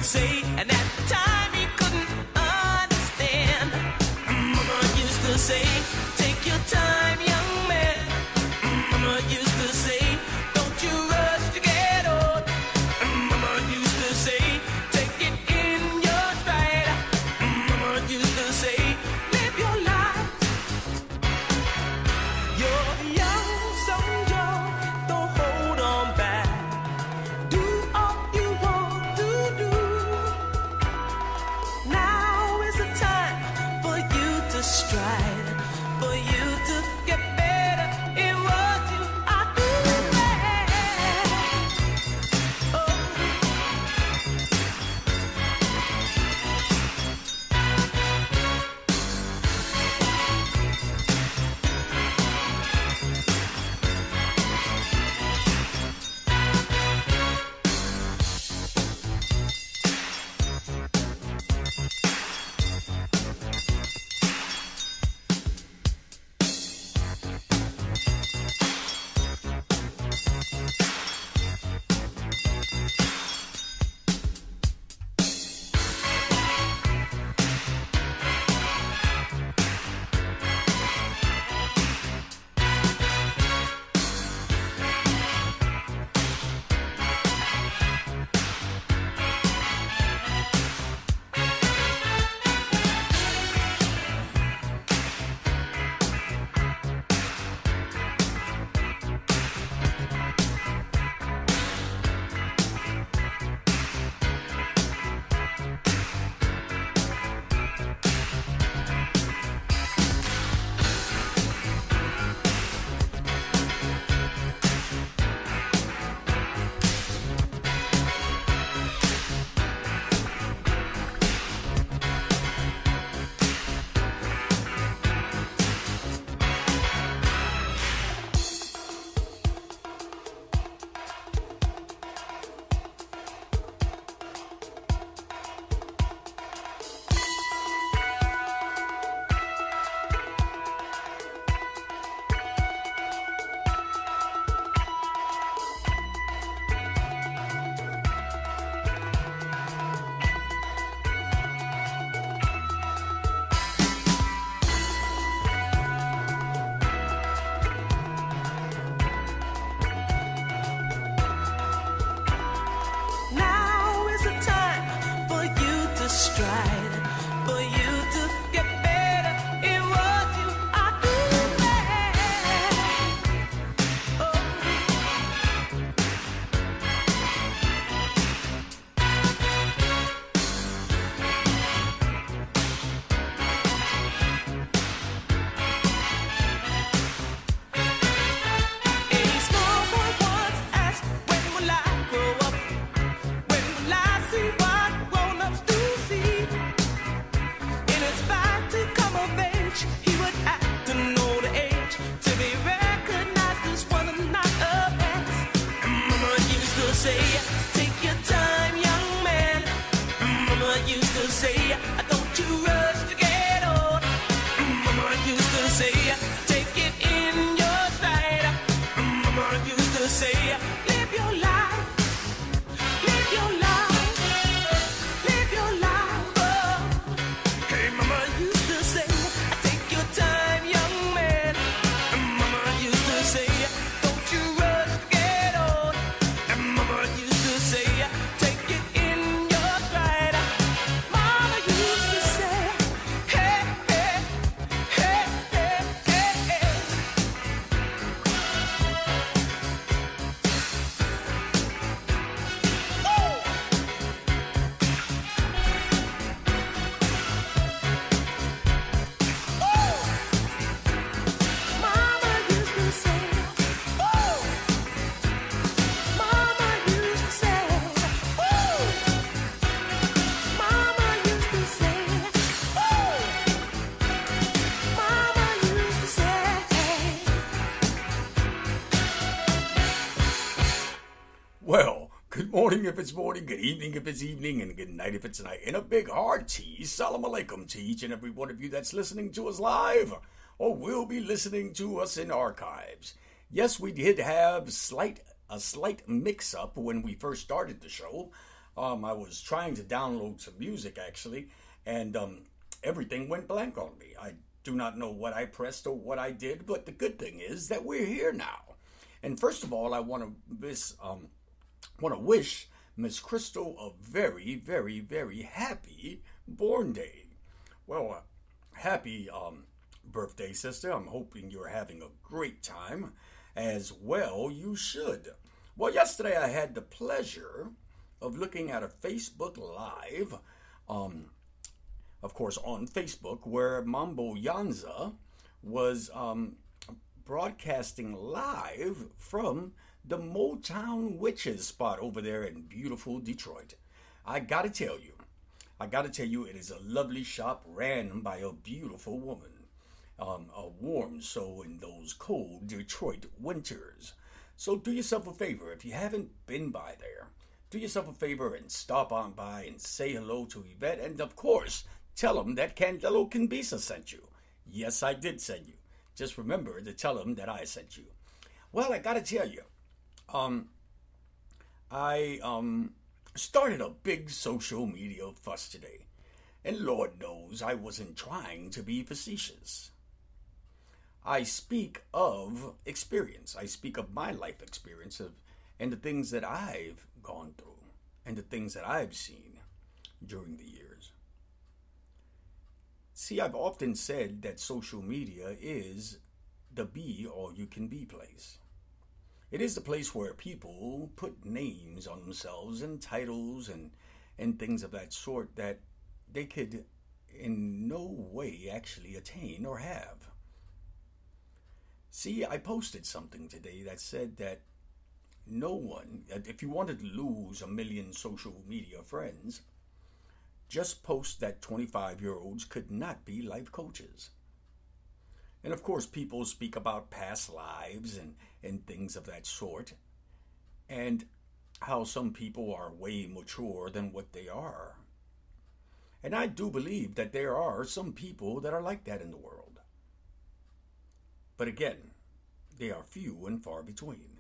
would say, and at the time he couldn't understand. Mama used to say, take your time, young man. Mama used to say, don't you rush to get old. Mama used to say, take it in your stride. Mama used to say, live your life. You're young, so young, don't hold on back. Do all you want to do. Now is the time for you to stride, for you to get better in what you are doing. Oh. Now is the time for you to stride, for you to get better in what you are doing. Oh. A small boy once asked, when will I grow up? When will I see what grown-ups do see? In his fight to come of age, he would have to know the age to be recognized as one of not a past. Mama used to say, take your time, young man. Mama used to say, don't you rush to get old. Mama used to say, take it in your stride. Mama used to say, live your life. Live your life, live your life, oh. Hey, Mama used to say, take your time, young man. And Mama used to say, don't you rush to get old. And Mama used to say, take it in your stride. Mama used to say, hey, hey, hey, hey, hey, hey. Mama used to say, woo! Mama used to say, woo! Mama used to say, woo! Mama used to say. Well, good morning if it's morning, good evening if it's evening, and good night if it's night. And a big hard T, salam alaikum to each and every one of you that's listening to us live or will be listening to us in archives. Yes, we did have a slight mix-up when we first started the show. I was trying to download some music actually, and everything went blank on me. I do not know what I pressed or what I did, but the good thing is that we're here now. And first of all, I want to wish Miss Crystal a very, very, very happy born day. Well, happy birthday, sister. I'm hoping you're having a great time. As well, you should. Well, yesterday I had the pleasure of looking at a Facebook Live, of course, on Facebook, where Mambo Yanza was broadcasting live from the Motown Witches spot over there in beautiful Detroit. I gotta tell you, it is a lovely shop ran by a beautiful woman, a warm soul in those cold Detroit winters. So do yourself a favor, if you haven't been by there, do yourself a favor and stop on by and say hello to Yvette, and of course, tell them that Candelo Kimbisa sent you. Yes, I did send you. Just remember to tell them that I sent you. Well, I gotta tell you, I started a big social media fuss today. And Lord knows I wasn't trying to be facetious. I speak of experience. I speak of my life experience and the things that I've gone through and the things that I've seen during the years. See, I've often said that social media is the be all you can be place. It is the place where people put names on themselves and titles and things of that sort that they could in no way actually attain or have. See, I posted something today that said that no one, if you wanted to lose 1 million social media friends, just post that 25-year-olds could not be life coaches. And of course, people speak about past lives and things of that sort, and how some people are way mature than what they are. And I do believe that there are some people that are like that in the world. But again, they are few and far between.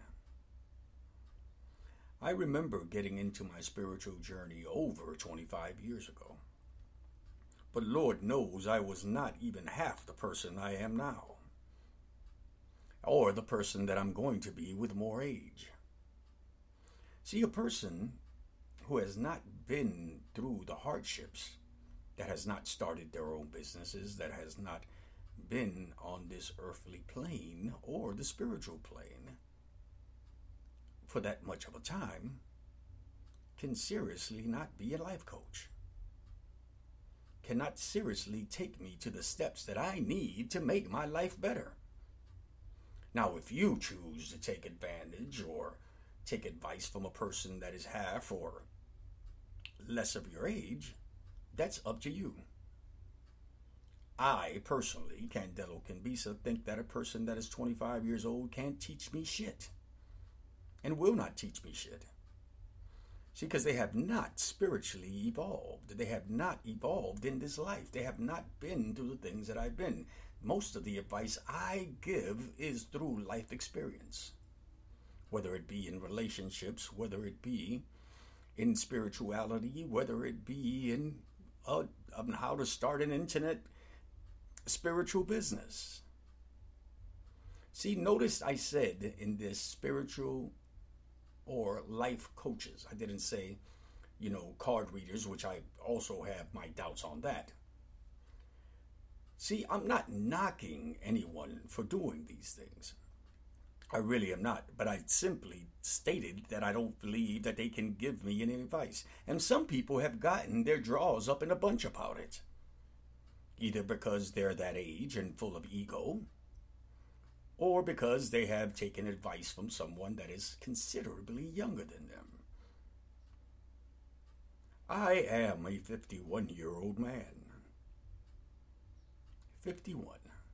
I remember getting into my spiritual journey over 25 years ago. But Lord knows I was not even half the person I am now, or the person that I'm going to be with more age. See, a person who has not been through the hardships, that has not started their own businesses, that has not been on this earthly plane or the spiritual plane for that much of a time, can seriously not be a life coach. Cannot seriously take me to the steps that I need to make my life better. Now, if you choose to take advantage or take advice from a person that is half or less of your age, that's up to you. I personally, Candelo Kimbisa, think that a person that is 25 years old can't teach me shit and will not teach me shit. See, because they have not spiritually evolved. They have not evolved in this life. They have not been through the things that I've been. Most of the advice I give is through life experience, whether it be in relationships, whether it be in spirituality, whether it be in how to start an internet spiritual business. See, notice I said in this spiritual or life coaches. I didn't say, card readers, which I also have my doubts on that. See, I'm not knocking anyone for doing these things. I really am not. But I simply stated that I don't believe that they can give me any advice. And some people have gotten their jaws up in a bunch about it. Either because they're that age and full of ego, or because they have taken advice from someone that is considerably younger than them. I am a 51-year-old man. 51.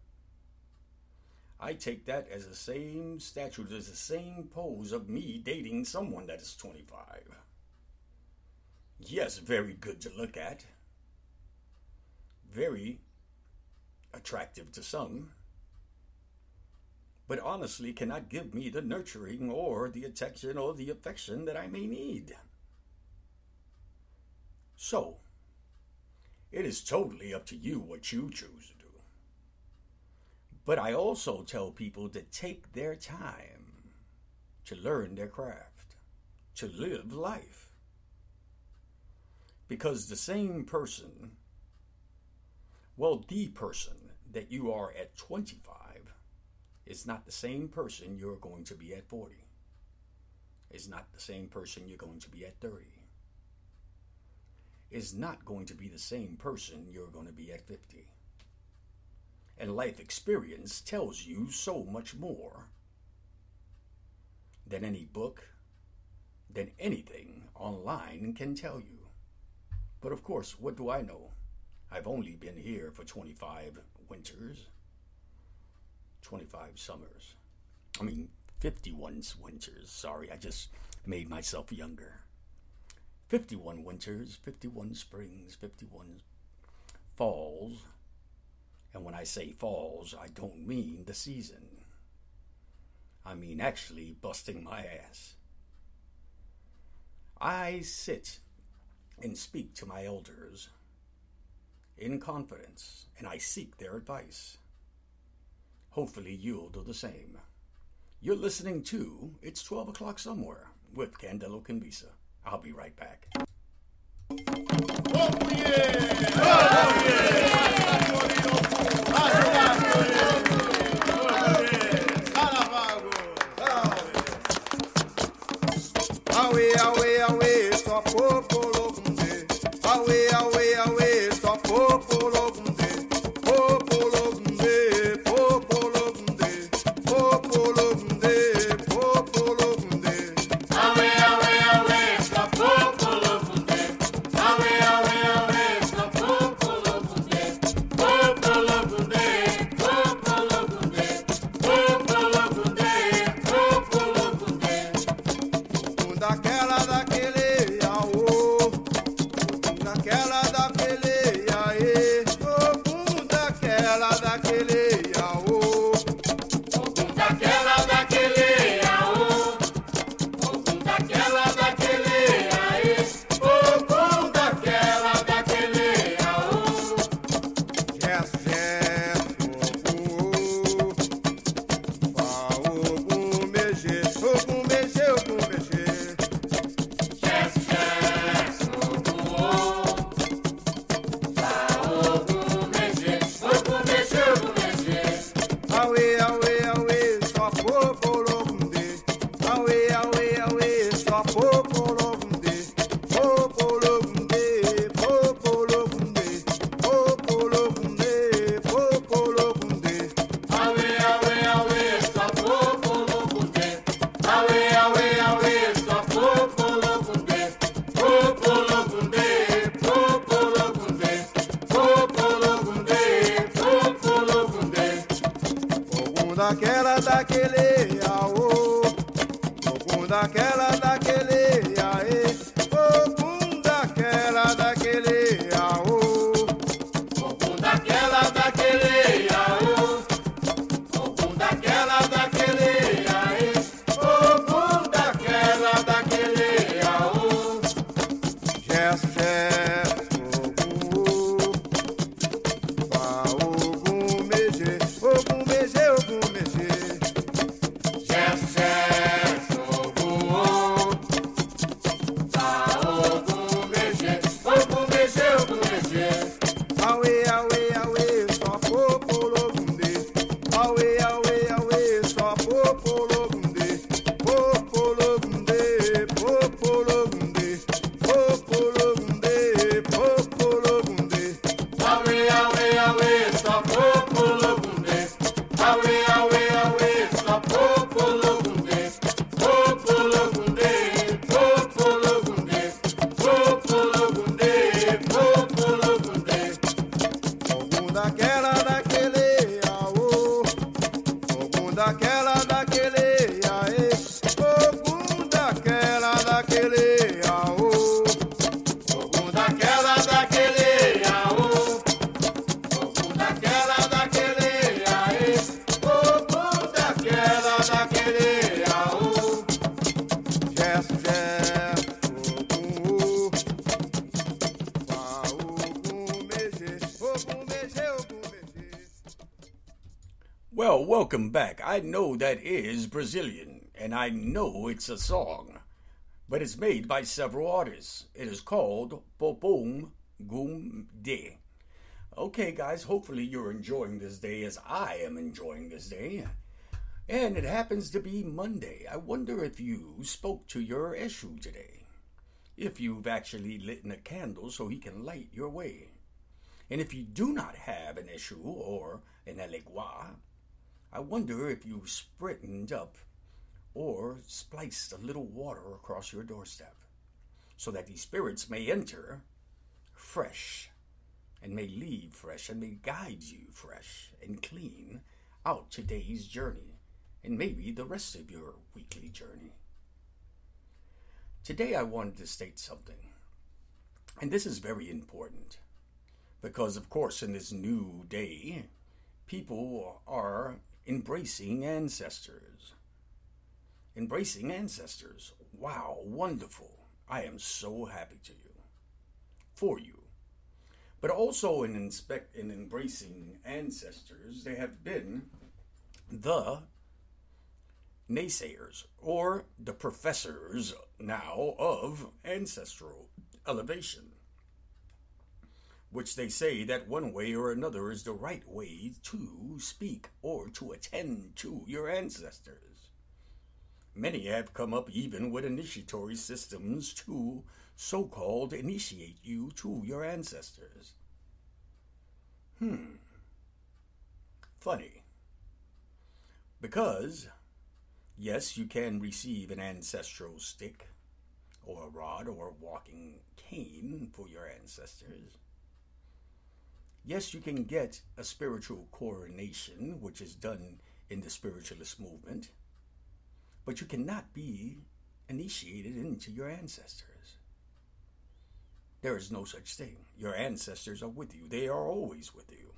I take that as the same statute, as the same pose of me dating someone that is 25. Yes, very good to look at. Very attractive to some. But honestly cannot give me the nurturing or the attention or the affection that I may need. So, it is totally up to you what you choose to do. But I also tell people to take their time to learn their craft, to live life. Because the same person, well, the person that you are at 25 is not the same person you're going to be at 40. Is not the same person you're going to be at 30. Is not going to be the same person you're going to be at 50. And life experience tells you so much more than any book, than anything online can tell you. But of course, what do I know? I've only been here for 25 winters, 25 summers. 51 winters. Sorry, I just made myself younger. 51 winters, 51 springs, 51 falls. And when I say falls, I don't mean the season. I mean actually busting my ass. I sit and speak to my elders in confidence, and I seek their advice. Hopefully you'll do the same. You're listening to It's 12 O'Clock Somewhere with Candelo Canvisa. I'll be right back. Oh, yeah! Oh, yeah! Away, away, só popolo gunde. Away, away, away, só popolo gunde. Popolo gunde, popolo gunde. Popolo gunde, popolo gunde. Away, away, away, só popolo gunde. Away, away, away, só popolo gunde. Popolo gunde, popolo gunde. Popolo gunde, popolo gunde. Daquela, daquele, aô. Daquela, daquele, aê. Oh, daquela, daquele, aô. Daquela, daquele, aô. Daquela, daquele, aê. Oh, daquela, daquele, aô. Yes, yes, oh, oh, mexer, mexer, mexer. Well, welcome back. I know that is Brazilian, and I know it's a song, but it's made by several artists. It is called Popom Gum De. Okay, guys, hopefully you're enjoying this day as I am enjoying this day. And it happens to be Monday. I wonder if you spoke to your Eshu today. If you've actually lit a candle so he can light your way. And if you do not have an Eshu or an Elegua, I wonder if you sprittened up or spliced a little water across your doorstep so that these spirits may enter fresh and may leave fresh and may guide you fresh and clean out today's journey and maybe the rest of your weekly journey. Today I wanted to state something, and this is very important because, of course, in this new day, people are embracing ancestors. Embracing ancestors. Wow, wonderful. I am so happy for you. But also in embracing ancestors, there have been the naysayers, or the professors now of ancestral elevation, which they say that one way or another is the right way to speak or to attend to your ancestors. Many have come up even with initiatory systems to so-called initiate you to your ancestors. Funny. Because yes, you can receive an ancestral stick or a rod or a walking cane for your ancestors. Yes, you can get a spiritual coronation, which is done in the spiritualist movement, but you cannot be initiated into your ancestors. There is no such thing. Your ancestors are with you. They are always with you.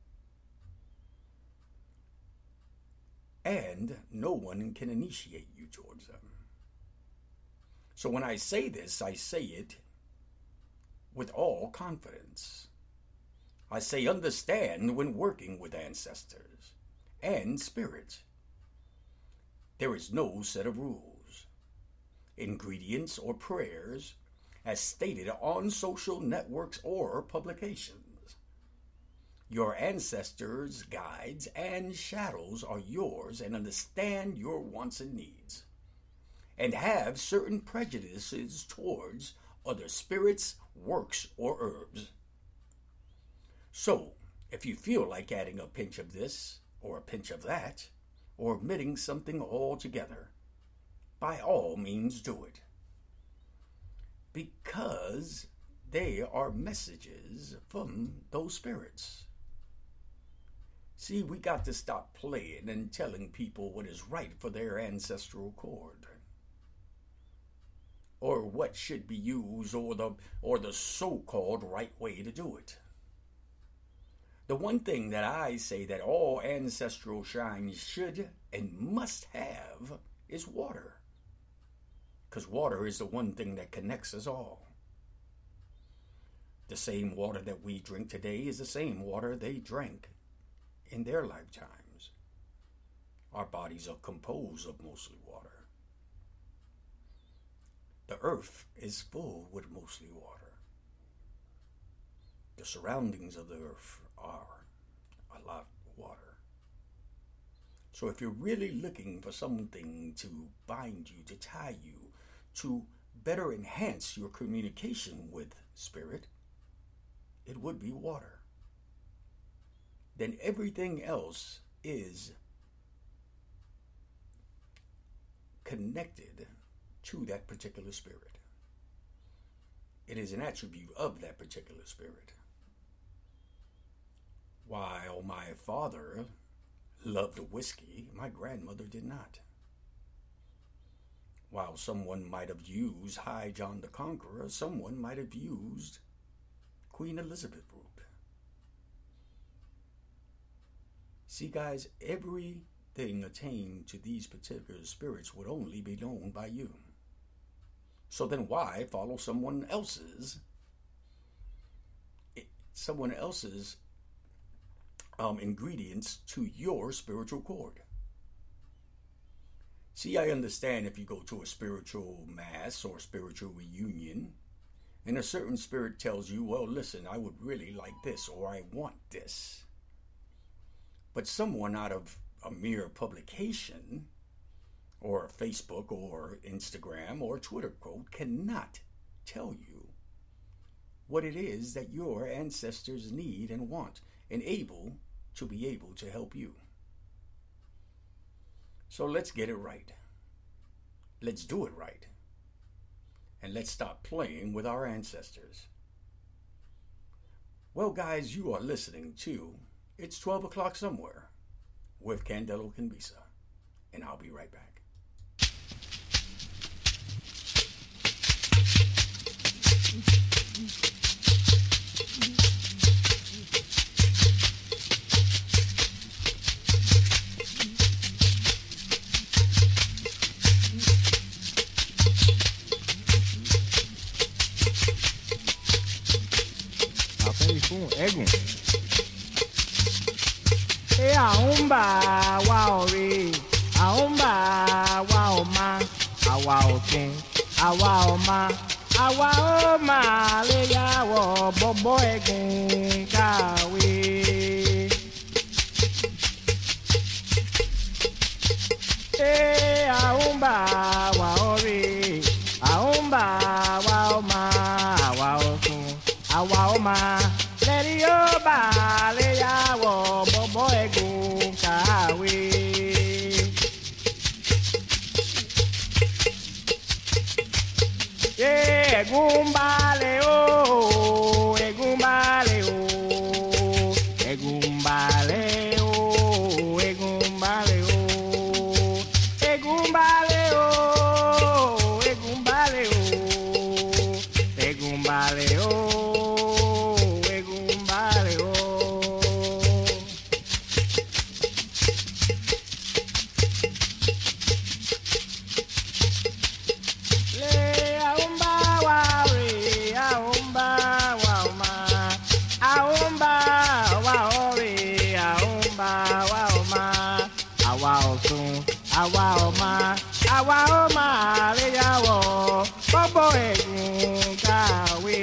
And no one can initiate you towards them. So when I say this, I say it with all confidence. I say understand when working with ancestors and spirits. There is no set of rules, ingredients, or prayers as stated on social networks or publications. Your ancestors' guides and shadows are yours and understand your wants and needs, and have certain prejudices towards other spirits, works, or herbs. So, if you feel like adding a pinch of this or a pinch of that, or omitting something altogether, by all means do it. Because they are messages from those spirits. See, we got to stop playing and telling people what is right for their ancestral cord, or what should be used, or the so-called right way to do it. The one thing that I say that all ancestral shrines should and must have is water, because water is the one thing that connects us all. The same water that we drink today is the same water they drank in their lifetimes. Our bodies are composed of mostly water. The earth is full with mostly water. The surroundings of the earth are a lot of water. So if you're really looking for something to bind you, to tie you, to better enhance your communication with spirit, it would be water. Then everything else is connected to that particular spirit. It is an attribute of that particular spirit. While my father loved whiskey, my grandmother did not. While someone might have used High John the Conqueror, someone might have used Queen Elizabeth root. See, guys, everything attained to these particular spirits would only be known by you. So then why follow someone else's ingredients to your spiritual cord. See, I understand if you go to a spiritual mass or spiritual reunion, and a certain spirit tells you, well, listen, I would really like this, or I want this. But someone out of a mere publication, or Facebook, or Instagram, or Twitter quote, cannot tell you what it is that your ancestors need and want, and able to help you. So let's get it right. Let's do it right. And let's stop playing with our ancestors. Well, guys, you are listening to It's 12 O'Clock Somewhere with Candelo Canbisa. And I'll be right back. Egun. Aumba wa ore, aumba wa oma, awa okin, awa oma, le ya wo bobo egun kawe. Aumba wa ore, aumba wa oma, awa okin, awa oma. Let yo ba le ya wo bobo egun kawe. Egun ba le o, egun ba le o, egun ba le o, egun ba le o, egun ba le o, egun ba le o, egun ba le o. Awa oma le ya wo bobo egun kawe.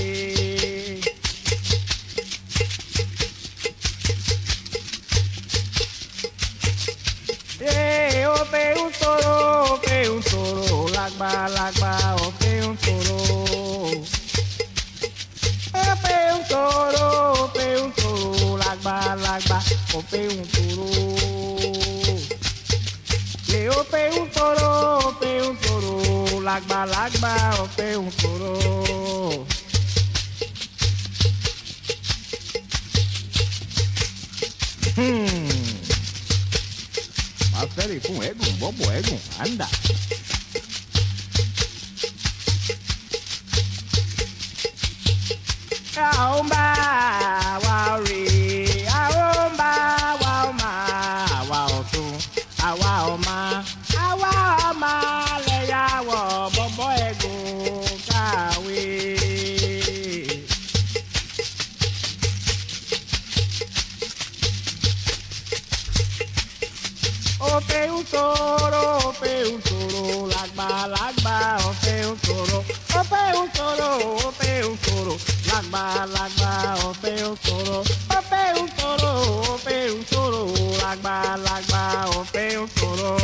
Ope un toro, lagba, ope un toro. Ope un toro, lagba, ope un toro. Ope un toro, lagba, ope un toro. Maferi fun egun, bobo egun, anda. Aomba, wa ore, aomba, wa oma, wa otun, awa oma, le ya wo bobo egun kawe. Ope un toro, lagba, ope un toro, lagba, ope un toro, lagba, ope un toro,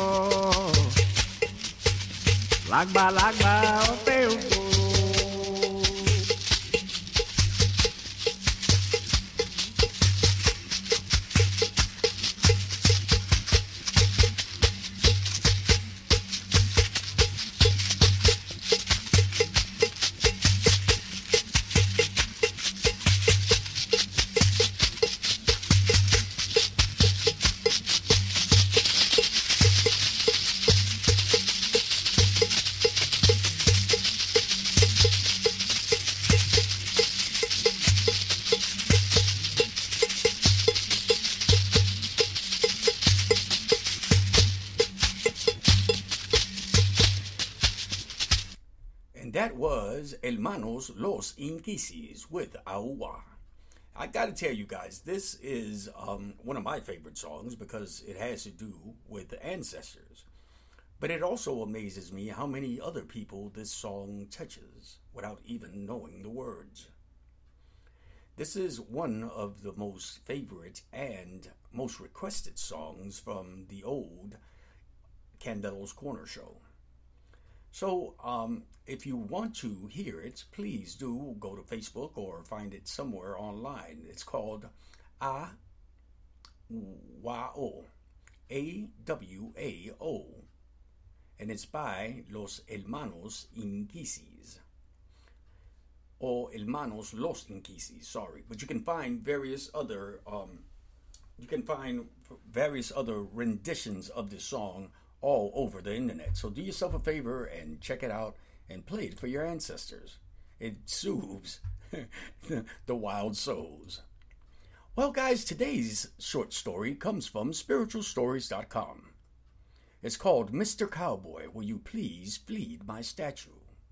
lagba, ope un toro. That was Hermanos Los Inquisis with Aua. I gotta tell you guys, this is one of my favorite songs because it has to do with the ancestors. But it also amazes me how many other people this song touches without even knowing the words. This is one of the most favorite and most requested songs from the old Candelo's Corner show. So, if you want to hear it, please do go to Facebook or find it somewhere online. It's called A-W-A-O, A-W-A-O, and it's by Los Hermanos Inquisis, or Hermanos Los Inquisis, sorry. But you can find various other renditions of this song all over the internet. So do yourself a favor and check it out and play it for your ancestors. It soothes the wild souls. Well, guys, today's short story comes from spiritualstories.com. It's called Mr. Cowboy, Will You Please Feed My Statue?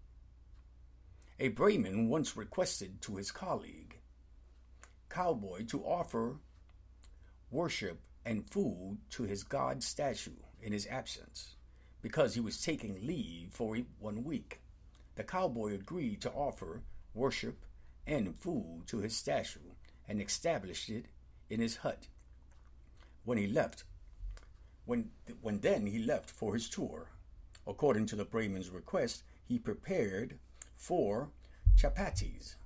A Brahmin once requested to his colleague, Cowboy, to offer worship and food to his god statue in his absence, because he was taking leave for 1 week. The cowboy agreed to offer worship and food to his statue and established it in his hut. When he left for his tour, according to the Brahmin's request, he prepared 4 chapatis,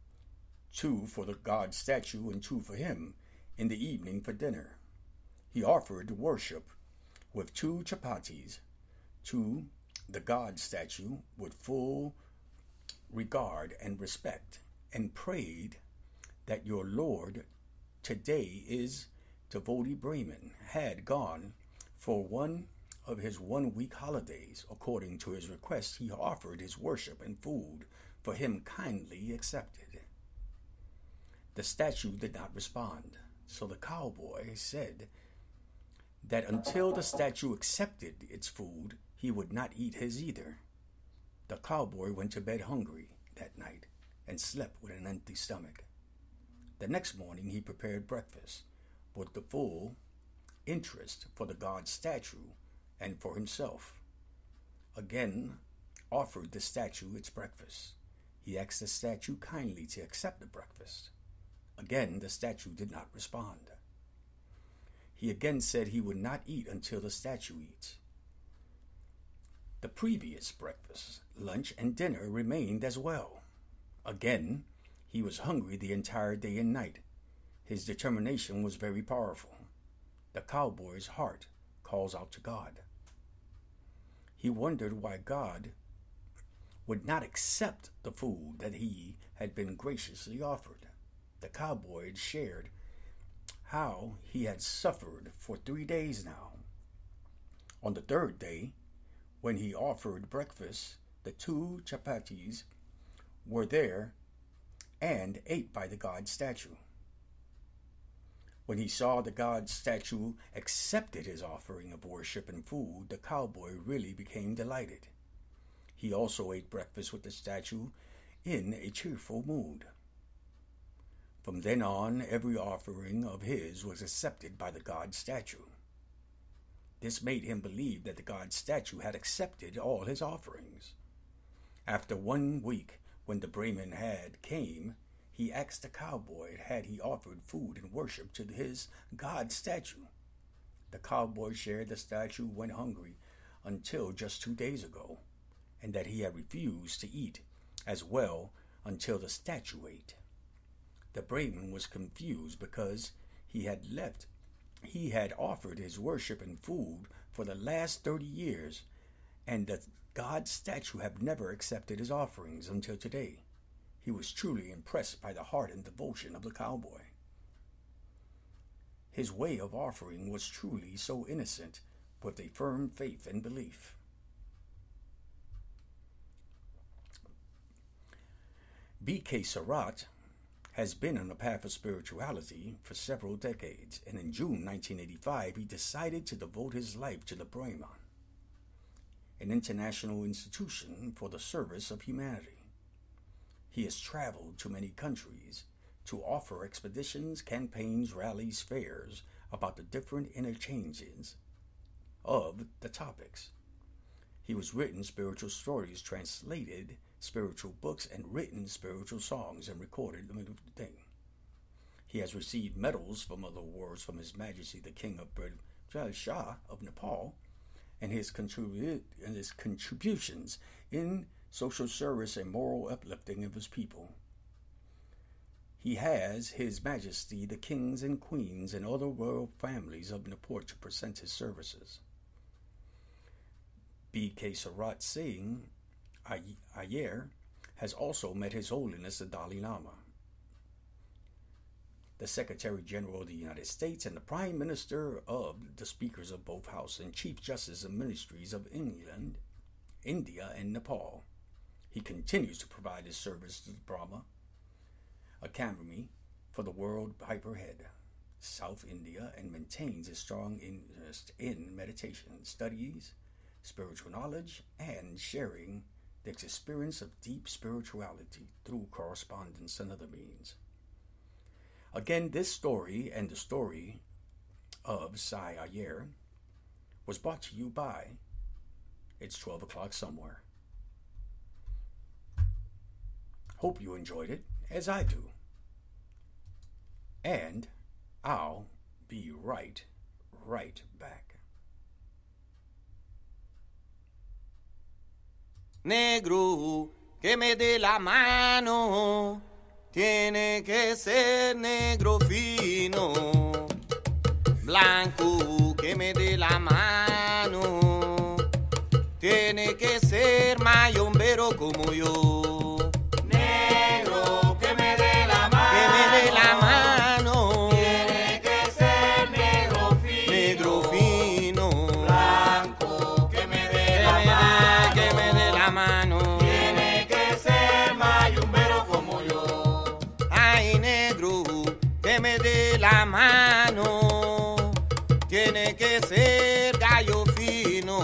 2 for the god statue and 2 for him, in the evening for dinner. He offered worship with 2 chapatis to the god statue with full regard and respect, and prayed that your Lord today is devotee Brahmin had gone for one of his 1 week holidays. According to his request, he offered his worship and food for him, kindly accepted. The statue did not respond, so the cowboy said that until the statue accepted its food, he would not eat his either. The cowboy went to bed hungry that night and slept with an empty stomach. The next morning he prepared breakfast with the full interest for the god statue and for himself. Again offered the statue its breakfast. He asked the statue kindly to accept the breakfast. Again the statue did not respond. He again said he would not eat until the statue eats. The previous breakfast, lunch, and dinner remained as well. Again, he was hungry the entire day and night. His determination was very powerful. The cowboy's heart calls out to God. He wondered why God would not accept the food that he had been graciously offered. The cowboy had shared how he had suffered for 3 days now. On the 3rd day, when he offered breakfast, the 2 chapatis were there and ate by the god statue. When he saw the god statue accepted his offering of worship and food, the cowboy really became delighted. He also ate breakfast with the statue in a cheerful mood. From then on, every offering of his was accepted by the god statue. This made him believe that the god statue had accepted all his offerings. After 1 week, when the Brahmin came, he asked the cowboy had he offered food and worship to his god statue. The cowboy shared the statue went hungry until just 2 days ago, and that he had refused to eat as well until the statue ate. The Brahmin was confused because he had offered his worship and food for the last 30 years, and the god statue had never accepted his offerings until today. He was truly impressed by the heart and devotion of the cowboy. His way of offering was truly so innocent, with a firm faith and belief. B.K. Surratt has been on the path of spirituality for several decades, and in June 1985 he decided to devote his life to the Brahma, an international institution for the service of humanity. He has traveled to many countries to offer expeditions, campaigns, rallies, fairs about the different interchanges of the topics. He was written spiritual stories, translated spiritual books, and written spiritual songs and recorded the thing. He has received medals from other awards from His Majesty the King of Shah of Nepal, and his contributions in social service and moral uplifting of his people. He has His Majesty the Kings and Queens and other royal families of Nepal to present his services. B.K. Sarat Singh Iyer has also met His Holiness the Dalai Lama, the Secretary General of the United States, and the Prime Minister of the Speakers of both Houses and Chief Justice of Ministries of England, India, and Nepal. He continues to provide his service to the Brahma Academy for the World Piperhead, South India, and maintains a strong interest in meditation, studies, spiritual knowledge, and sharing the experience of deep spirituality through correspondence and other means. Again, this story and the story of Sai Iyer was brought to you by It's 12 O'Clock Somewhere. Hope you enjoyed it, as I do. And I'll be right back. Negro, que me dé la mano, tiene que ser negro fino. Blanco, que me dé la mano, tiene que ser mayombero como yo. Negro, que me dé la mano. Que me dé la mano. Tiene que ser negro fino. Negro fino. Blanco, que me dé la mano. Que me dé la mano. Tiene que ser mayumbero como yo. Ay, negro, que me dé la mano. Tiene que ser gallo fino.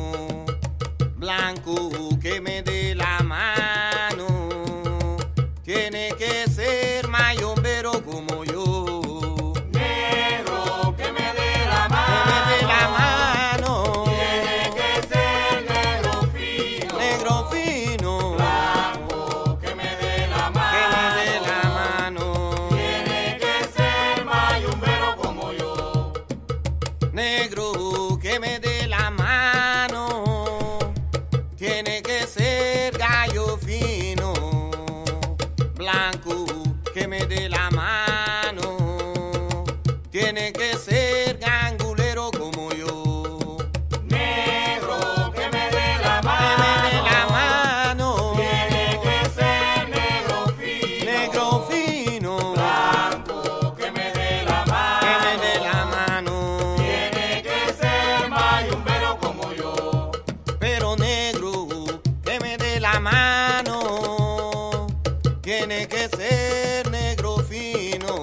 Blanco, que me dé la mano. Tiene que ser mayombero como yo. Negro, que me dé la mano. Que me dé la mano. Tiene que ser negro fino. Negro fino. Blanco, que me dé la mano. Que me dé la mano. Tiene que ser mayumbero como yo. Negro, que me dé la mano. Tiene que ser gallo fino. Blanco, que me dé la mano. Tiene que ser gangulero como yo. Negro, que me dé la Que mano. me dé la mano. Tiene que ser negro fino. Negro fino. Blanco, que me dé la mano. Que me dé la mano. Tiene que ser mayumbero como yo. Pero negro, que me dé la mano. Tiene que ser negro fino.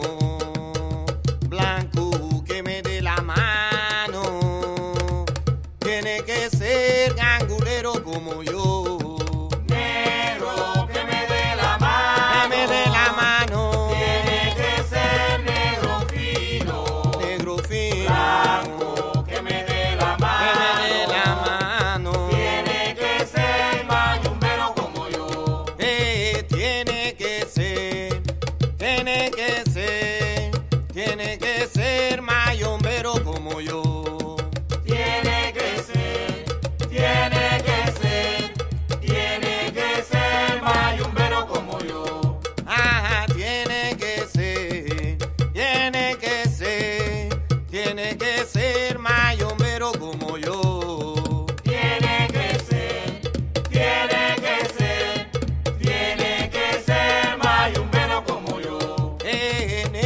Blanco, que me dé la mano. Tiene que ser gangulero como yo. Negro, que me dé la Que mano. me dé la mano. Tiene que ser negro fino. Negro fino. Blanco, que me dé la Que me dé la mano. mano. Tiene que ser mayumbero como yo. Tiene que ser, tiene que ser, tiene que ser mayombero como yo. Tiene que ser, tiene que ser, tiene que ser mayumbero como yo. Ah, tiene que ser, tiene que ser, tiene que ser mayombero como yo. Tiene que ser, tiene que ser, tiene que ser mayumbero como yo.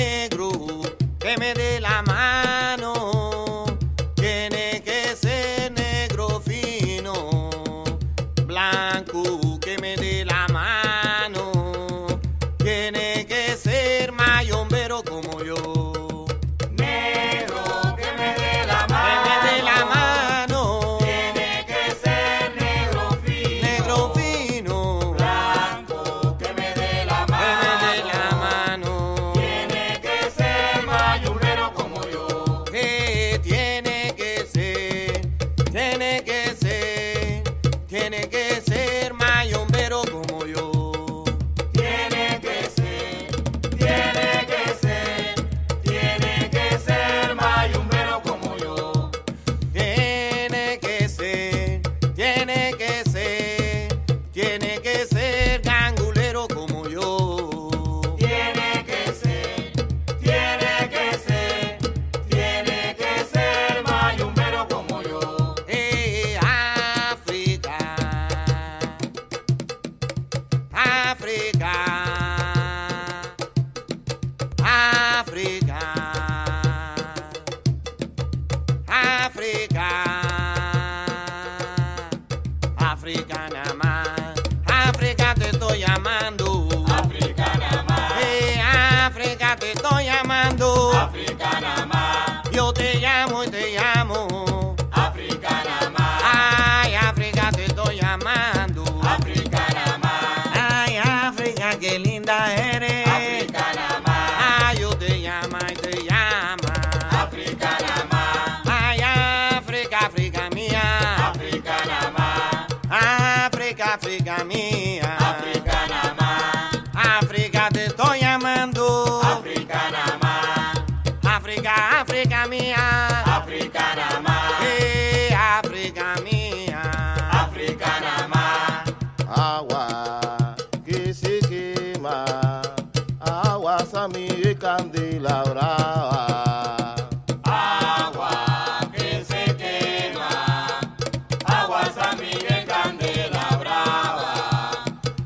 África te estoy llamando. África nada más. Yo te llamo y te llamo. África nada más. Ay, África te estoy llamando. África nada más. Ay, África, qué linda eres. África nada más. Ay, yo te llama y te llama. África nada más. Ay, África, África mía. África nada más. África, África mía. África nada más. África te estoy llamando. África nada más. África, África mía. África nada más. África mía. África nada más. Agua que se quema, agua sami candela brava. Agua que se quema. Agua San Miguel Candela Brava.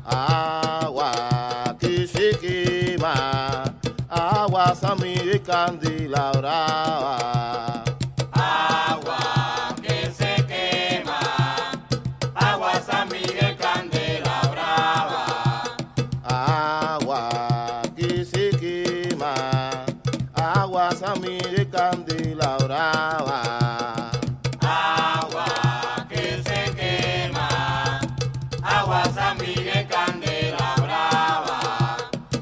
Agua que se quema, agua sami candela brava. Agua que se quema. Agua San Miguel Candela Brava. Agua que se quema, agua sami candela brava. Agua que se quema. Agua San Miguel Candela Brava.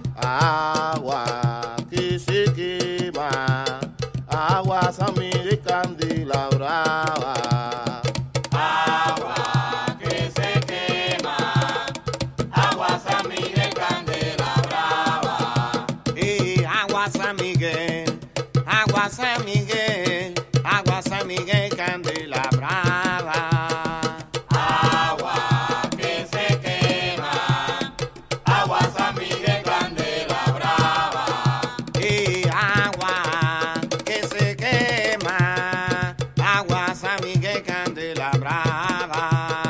Agua que se quema, agua sami candela brava. Agua que se quema. Agua San Miguel Candela Brava. Agua San Miguel. Agua San Miguel. Agua San Miguel Candela Brava. Agua que se quema. Agua San Miguel Candela Brava. Agua que se quema. Agua San Miguel Candela Brava.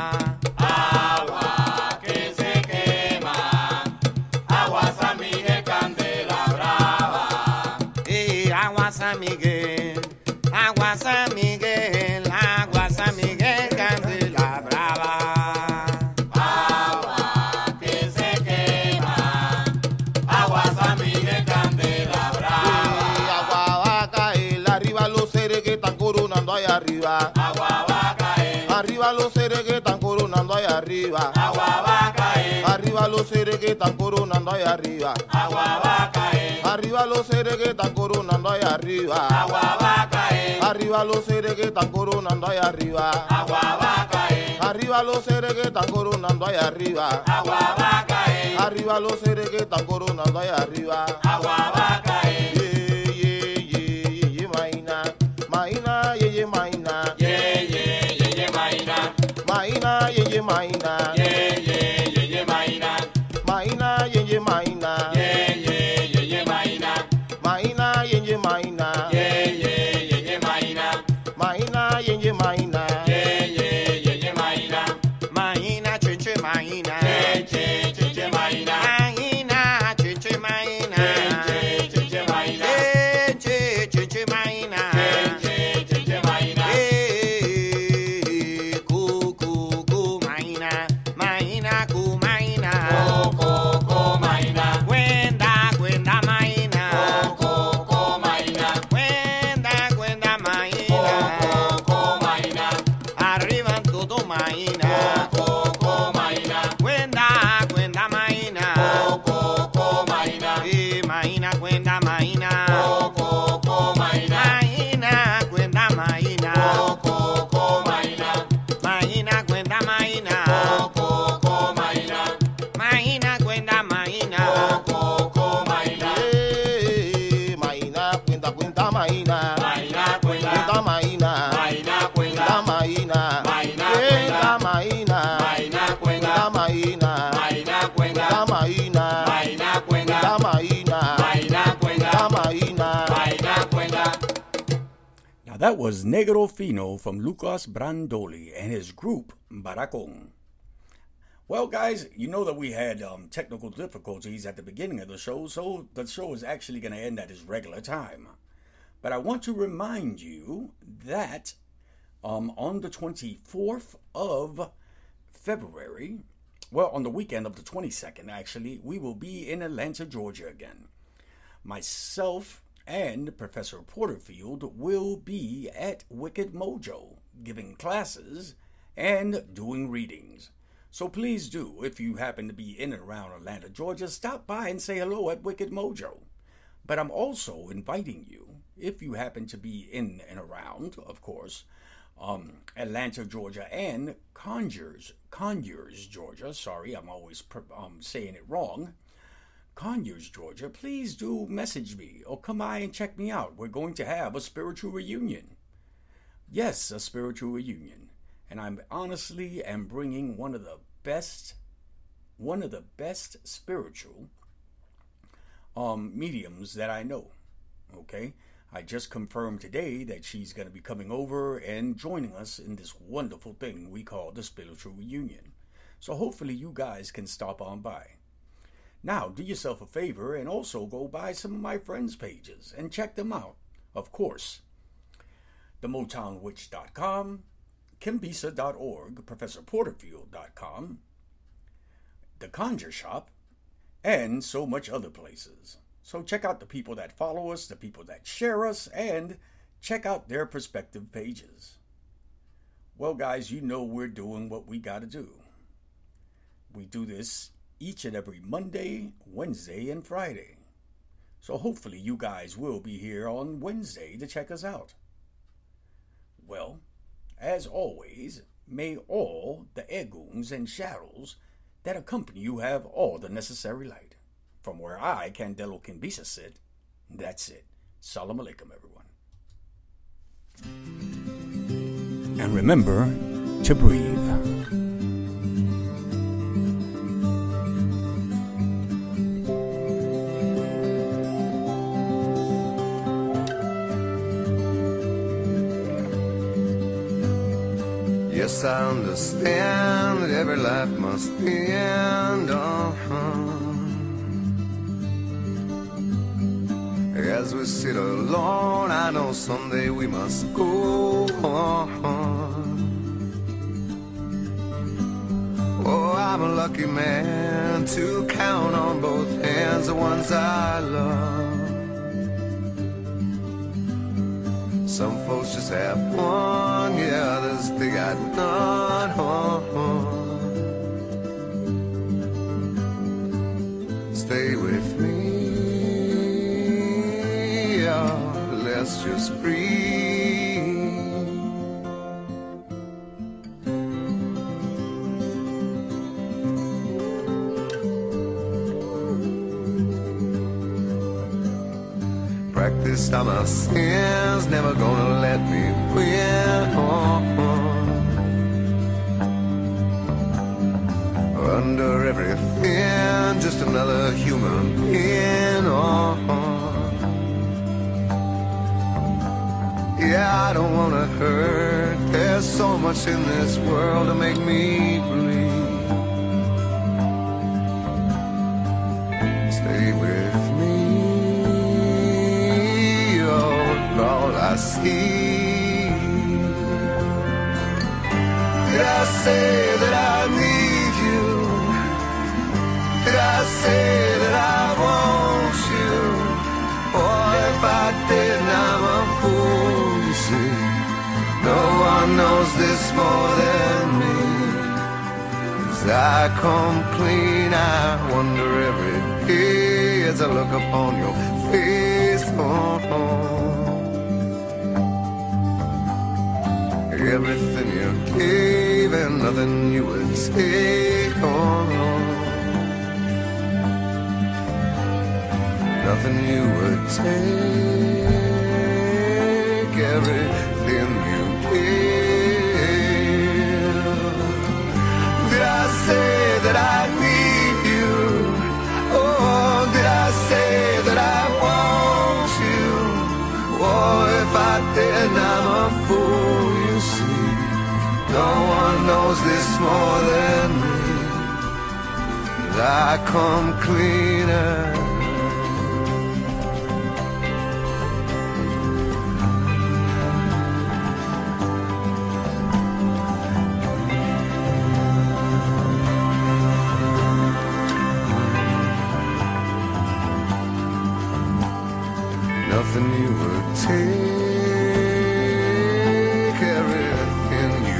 Agua que se quema. Agua San Miguel Candela Brava. Agua San Miguel. Agua San Miguel. Agua San Miguel Candela Brava. Agua que se quema. Agua San Miguel Candela Brava. Agua va a caer, arriba los seres que están coronando allá arriba. Agua va a caer. Arriba los seres que están coronando allá arriba. Agua va a caer. Arriba los seres que están coronando allá arriba. Agua va a caer. Arriba los seres que están coronando allá arriba. Agua va a caer. Arriba los seres que están coronando allá arriba. Agua va a caer. Arriba los seres que están coronando allá arriba. Agua va a caer. Arriba los seres que están coronando allá arriba. Agua va a caer. Ye, maina, maina, ye, maina. Ye, ye, ye, ye, maina. Maina, ye, maina. Ye, ye, ye, ye, maina. Maina, ye, maina. Ye, ye, ye, ye, maina. Maina, ye, maina. Ye, ye, ye, ye, maina. Maina, ye, maina. Ye, ye, ye, ye, maina. Maína, cheche, maína. Che, che, che, che, maina. Maína, cheche, maína. Che, che, che, maina. Cheche, cheche, maína. Che, che, che, maina. Cu, cu, cu, maína. Maína, cu, maína. Co, co, maina. Cuenta, cuenta, maína. Co, maina. Cuenta, cuenta, maína. Co, maina. Arriba en todo, maína. Co, maina. Cuenta, cuenta, maína. Co, maina. Maína, cuenta, maína. Co, maina. Maína, cuenta, maína. Co, maina. Maína, cuenta, maína. Co, maina. Maína, cuenta, maína. Co, maina. Maina, cuenta, maina. Maina, Cuenta, maina. Maina, Cuenta, maina. Maina, Cuenta, maina. Maina, Cuenta, maina. Maina, Cuenta, maina. Maina, Cuenta, maina. Maina, Cuenta, maina. Maina, Now that was Negro Fino from Lucas Brandoli and his group Baracon. Well, guys, you know that we had technical difficulties at the beginning of the show, so the show is actually going to end at its regular time. But I want to remind you that on the 24th of February, well, on the weekend of the 22nd, actually, we will be in Atlanta, Georgia again. Myself and Professor Porterfield will be at Wicked Mojo, giving classes and doing readings. So please do, if you happen to be in and around Atlanta, Georgia, stop by and say hello at Wicked Mojo. But I'm also inviting you, if you happen to be in and around, of course, Atlanta, Georgia, and Conyers, Georgia. Sorry, I'm always saying it wrong. Conyers, Georgia, please do message me or come by and check me out. We're going to have a spiritual reunion. Yes, a spiritual reunion. And I'm honestly am bringing one of the best spiritual mediums that I know. Okay? I just confirmed today that she's going to be coming over and joining us in this wonderful thing we call the spiritual reunion. So hopefully you guys can stop on by. Now, do yourself a favor and also go by some of my friends' pages and check them out. Of course, themotownwitch.com, kimbisa.org, professorporterfield.com, The Conjure Shop, and so much other places. So check out the people that follow us, the people that share us, and check out their perspective pages. Well, guys, you know we're doing what we got to do. We do this each and every Monday, Wednesday, and Friday. So hopefully you guys will be here on Wednesday to check us out. Well, as always, may all the egoons and shadows that accompany you have all the necessary light. From where I, Candelo Kimbisa, sit, that's it. Salam alaikum, everyone. And remember to breathe. Yes, I understand that every life must end. As we sit alone, I know someday we must go on. Oh, I'm a lucky man to count on both hands the ones I love. Some folks just have one, yeah, others they got none. Stay with me. Let's just breathe. Practice on my sins, never gonna let me win. Under everything, just another human being. Yeah, I don't wanna hurt. There's so much in this world to make me bleed. Stay with me, oh, all I see. Did I say that I need you? Did I say that I want you? Or if I did, I'm a fool. No one knows this more than me. As I come clean, I wonder every day as I look upon your face. Everything you gave and nothing you would take on. Nothing you would take. Everything you did I say that I need you? Oh, did I say that I want you? Oh, if I did, I'm a fool, you see. No one knows this more than me. I come cleaner. nothing you would take, everything you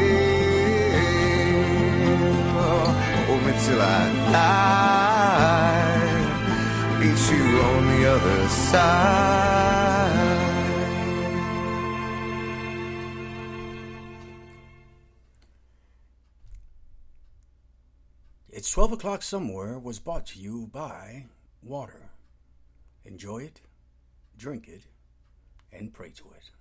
gave. Hold me till I die, meet you on the other side. It's 12 O'Clock Somewhere was brought to you by water. Enjoy it, drink it, and pray to it.